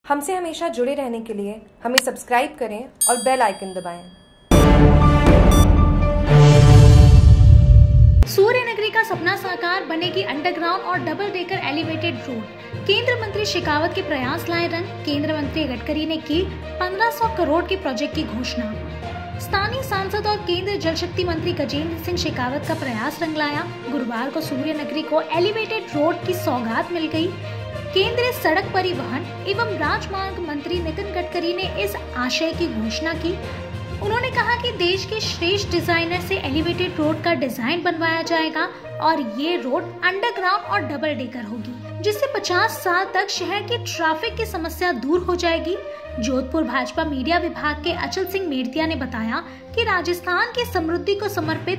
हमसे हमेशा जुड़े रहने के लिए हमें सब्सक्राइब करें और बेल आइकन दबाएं। सूर्य नगरी का सपना साकार, बनेगी अंडरग्राउंड और डबल डेकर एलिवेटेड रोड। केंद्र मंत्री शेखावत के प्रयास लाए रंग। केंद्र मंत्री गडकरी ने की 1500 करोड़ के प्रोजेक्ट की घोषणा। स्थानीय सांसद और केंद्रीय जल शक्ति मंत्री गजेंद्र सिंह शेखावत का प्रयास रंग लाया। गुरुवार को सूर्य नगरी को एलिवेटेड रोड की सौगात मिल गई। केंद्रीय सड़क परिवहन एवं राजमार्ग मंत्री नितिन गडकरी ने इस आशय की घोषणा की। उन्होंने कहा कि देश के श्रेष्ठ डिजाइनर से एलिवेटेड रोड का डिजाइन बनवाया जाएगा और ये रोड अंडरग्राउंड और डबल डेकर होगी, जिससे 50 साल तक शहर की ट्रैफिक की समस्या दूर हो जाएगी। जोधपुर भाजपा मीडिया विभाग के अचल सिंह मेड़तिया ने बताया कि राजस्थान की समृद्धि को समर्पित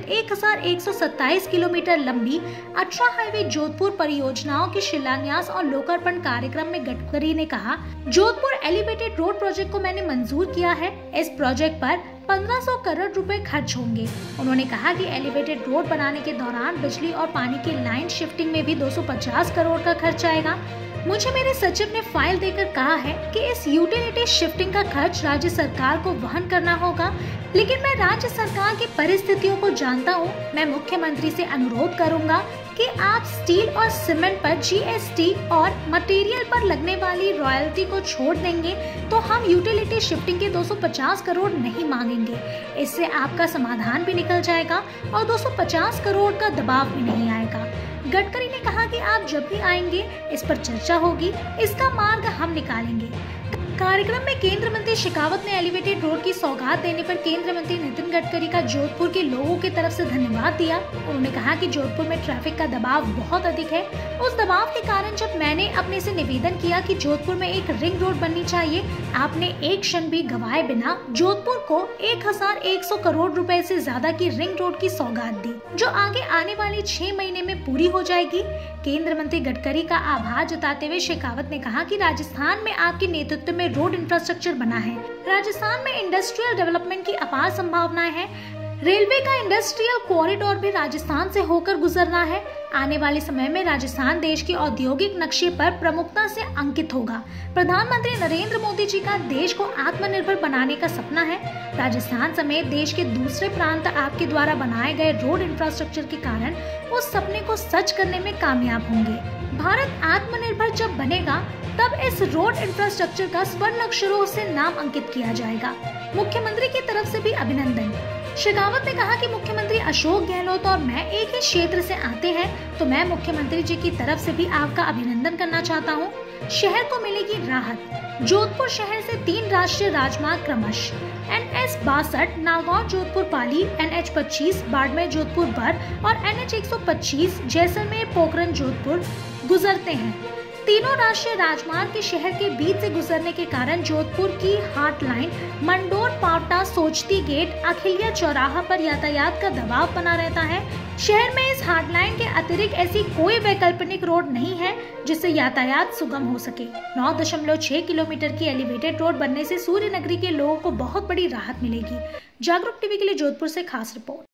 1127 किलोमीटर लंबी 18 हाईवे जोधपुर परियोजनाओं के शिलान्यास और लोकार्पण कार्यक्रम में गडकरी ने कहा, जोधपुर एलिवेटेड रोड प्रोजेक्ट को मैंने मंजूर किया है। इस प्रोजेक्ट पर 1500 करोड़ रुपए खर्च होंगे। उन्होंने कहा कि एलिवेटेड रोड बनाने के दौरान बिजली और पानी की लाइन शिफ्टिंग में भी 250 करोड़ का खर्च आएगा। मुझे मेरे सचिव ने फाइल देकर कहा है कि इस यूटिलिटी शिफ्टिंग का खर्च राज्य सरकार को वहन करना होगा, लेकिन मैं राज्य सरकार की परिस्थितियों को जानता हूँ। मैं मुख्यमंत्री से अनुरोध करूंगा कि आप स्टील और सीमेंट पर जीएसटी और मटेरियल पर लगने वाली रॉयल्टी को छोड़ देंगे तो हम यूटिलिटी शिफ्टिंग के 250 करोड़ नहीं मांगेंगे। इससे आपका समाधान भी निकल जाएगा और 250 करोड़ का दबाव भी नहीं आएगा। गडकरी ने कहा कि आप जब भी आएंगे इस पर चर्चा होगी, इसका मार्ग हम निकालेंगे। कार्यक्रम में केंद्र मंत्री शेखावत ने एलिवेटेड रोड की सौगात देने पर केंद्र मंत्री नितिन गडकरी का जोधपुर के लोगों की तरफ से धन्यवाद दिया। उन्होंने कहा कि जोधपुर में ट्रैफिक का दबाव बहुत अधिक है। उस दबाव के कारण जब मैंने अपने से निवेदन किया कि जोधपुर में एक रिंग रोड बननी चाहिए, आपने एक क्षण भी गवाए बिना जोधपुर को 1100 करोड़ रुपए से ज्यादा की रिंग रोड की सौगात दी, जो आगे आने वाले 6 महीने में पूरी हो जाएगी। केंद्र मंत्री गडकरी का आभार जताते हुए शेखावत ने कहा कि राजस्थान में आपके नेतृत्व में रोड इंफ्रास्ट्रक्चर बना है। राजस्थान में इंडस्ट्रियल डेवलपमेंट की अपार संभावनाएं हैं। रेलवे का इंडस्ट्रियल कॉरिडोर भी राजस्थान से होकर गुजरना है। आने वाले समय में राजस्थान देश के औद्योगिक नक्शे पर प्रमुखता से अंकित होगा। प्रधानमंत्री नरेंद्र मोदी जी का देश को आत्मनिर्भर बनाने का सपना है। राजस्थान समेत देश के दूसरे प्रांत आपके द्वारा बनाए गए रोड इंफ्रास्ट्रक्चर के कारण उस सपने को सच करने में कामयाब होंगे। भारत आत्मनिर्भर जब बनेगा तब इस रोड इंफ्रास्ट्रक्चर का स्वर्ण अक्षरों से नाम अंकित किया जाएगा। मुख्यमंत्री की तरफ से भी अभिनंदन। शेखावत ने कहा कि मुख्यमंत्री अशोक गहलोत और मैं एक ही क्षेत्र से आते हैं, तो मैं मुख्यमंत्री जी की तरफ से भी आपका अभिनंदन करना चाहता हूं। शहर को मिलेगी राहत। जोधपुर शहर से 3 राष्ट्रीय राजमार्ग क्रमश NH 62 नागौर जोधपुर पाली, NH 25 बाड़मेर जोधपुर बर और NH 125 जैसलमेर पोखरण जोधपुर गुजरते हैं। तीनों राष्ट्रीय राजमार्ग के शहर के बीच से गुजरने के कारण जोधपुर की हाट लाइन मंडोर, पावटा, सोचती गेट, अखिलिया चौराहा पर यातायात का दबाव बना रहता है। शहर में इस हाट लाइन के अतिरिक्त ऐसी कोई वैकल्पिक रोड नहीं है जिससे यातायात सुगम हो सके। 9.6 किलोमीटर की एलिवेटेड रोड बनने से सूर्य नगरी के लोगों को बहुत बड़ी राहत मिलेगी। जागरूक टीवी के लिए जोधपुर से खास रिपोर्ट।